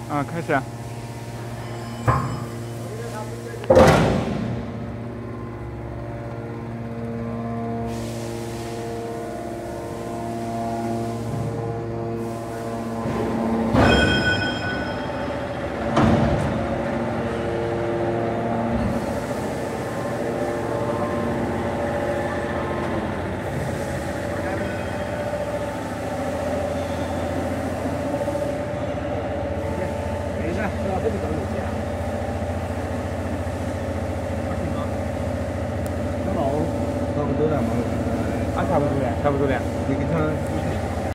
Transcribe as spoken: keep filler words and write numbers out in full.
啊，开始啊。 等一下，是吧？这里找有钱啊？ 差不多了嘛， 啊，差不多了，差不多了。 你给他。